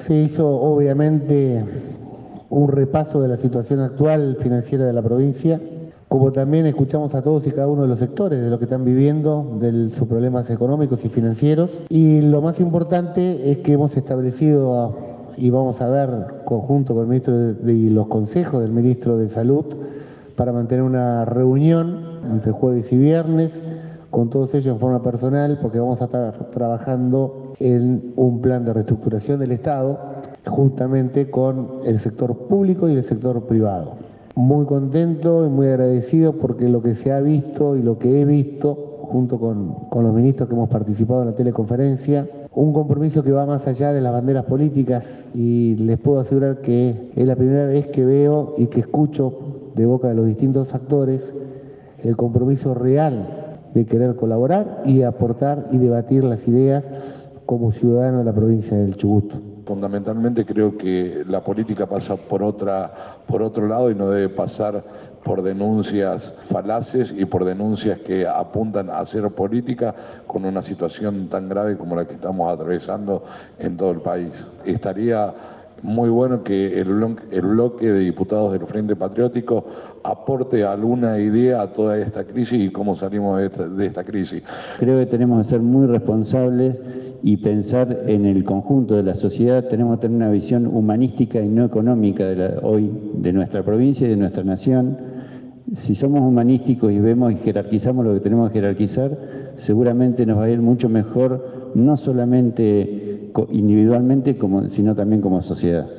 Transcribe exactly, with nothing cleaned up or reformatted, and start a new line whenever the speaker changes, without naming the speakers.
Se hizo obviamente un repaso de la situación actual financiera de la provincia, como también escuchamos a todos y cada uno de los sectores de lo que están viviendo, de sus problemas económicos y financieros. Y lo más importante es que hemos establecido, y vamos a ver conjunto con el ministro de, de, y los consejos del ministro de Salud, para mantener una reunión entre jueves y viernes con todos ellos en forma personal, porque vamos a estar trabajando en un plan de reestructuración del Estado, juntamente con el sector público y el sector privado. Muy contento y muy agradecido porque lo que se ha visto y lo que he visto, junto con, con los ministros que hemos participado en la teleconferencia, un compromiso que va más allá de las banderas políticas, y les puedo asegurar que es la primera vez que veo y que escucho de boca de los distintos actores el compromiso real de querer colaborar y aportar y debatir las ideas como ciudadano de la provincia del Chubut.
Fundamentalmente creo que la política pasa por otra, por otro lado y no debe pasar por denuncias falaces y por denuncias que apuntan a hacer política con una situación tan grave como la que estamos atravesando en todo el país. Estaría muy bueno que el bloque, el bloque de diputados del Frente Patriótico aporte alguna idea a toda esta crisis y cómo salimos de esta, de esta crisis.
Creo que tenemos que ser muy responsables y pensar en el conjunto de la sociedad. Tenemos que tener una visión humanística y no económica de la, hoy de nuestra provincia y de nuestra nación. Si somos humanísticos y vemos y jerarquizamos lo que tenemos que jerarquizar, seguramente nos va a ir mucho mejor, no solamente individualmente, como, sino también como sociedad.